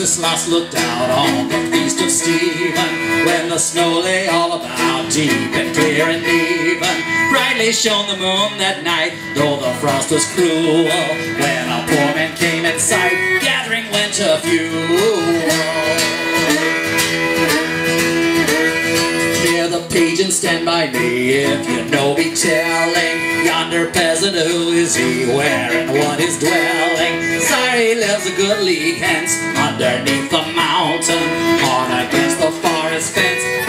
Wenceslas looked out on the feast of Stephen, when the snow lay all about, deep and clear and even. Brightly shone the moon that night, though the frost was cruel, when a poor man came in sight, gathering winter fuel. Hear the page and stand by me, if you know me telling, yonder peasant, who is he, where and what is dwelling? Sorry, lives a good league hence, underneath the mountain, on against the forest fence.